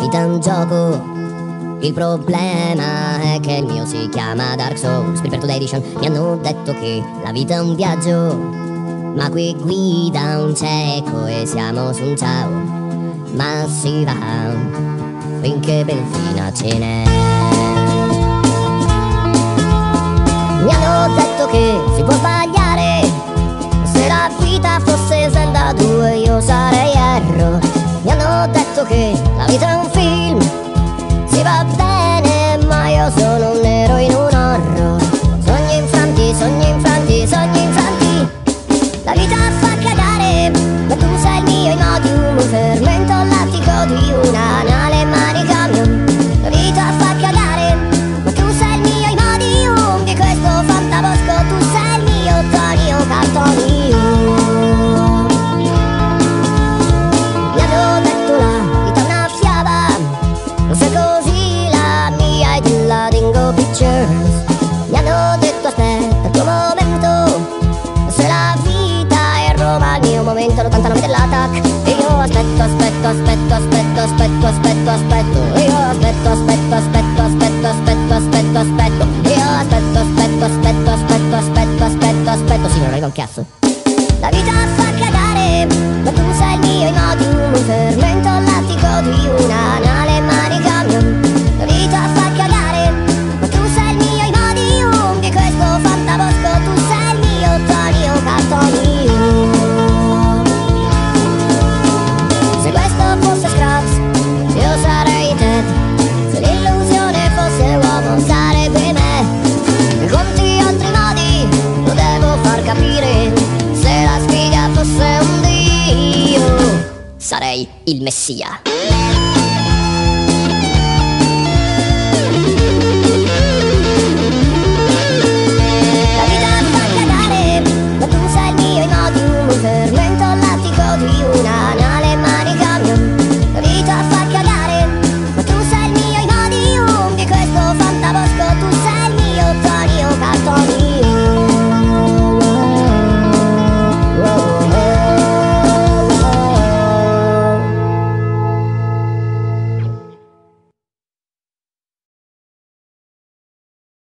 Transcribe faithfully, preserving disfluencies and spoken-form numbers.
vita è un gioco. Il problema è che il mio si chiama Dark Souls Prepare to the Edition. Mi hanno detto che la vita è un viaggio, ma qui guida un cieco e siamo su un ciao. Ma si va finché benzina ce n'è. Mi hanno detto che si può sbagliare, se la vita fosse Zelda due io sarei Erro. Mi hanno detto che la vita è un film, si va bene ma io sono un nero in un horror. Sogni infranti, sogni infranti, sogni infranti. La vita fa cagare, ma tu sei il mio Imodium, un fermento lattico di un anale manicomio. La vita fa cagare, ma tu sei il mio Imodium di questo fantabosco, tu sei il mio Tonio Cartonio. Mi hanno detto la vita è una fiaba, non sei così la mia è della Dingo Pictures. Mi hanno detto aspetta il tuo momento, se la vita è Roma il mio momento, l'ottantanove dell'attack. E io aspetto, aspetto, aspetto, aspetto, aspetto, aspetto, aspetto. E io aspetto, aspetto, aspetto, aspetto, aspetto, aspetto, aspetto. E io aspetto, aspetto, aspetto, aspetto, aspetto, aspetto, aspetto. Sì, non arriva un cazzo. La vita fa cagare, ma tu sei il mio Imodium, un fermento lattico di un anale manicomio. La vita fa cagare, ma tu sei il mio Imodium di questo fantabosco, tu sei il mio Tonio Cartonio. Se questo fosse Scrubs io sarei Ted, se l'illusione fosse uomo sarebbe me. In quanti altri modi lo devo far capire, se la sfiga fosse un dio sarei il messia.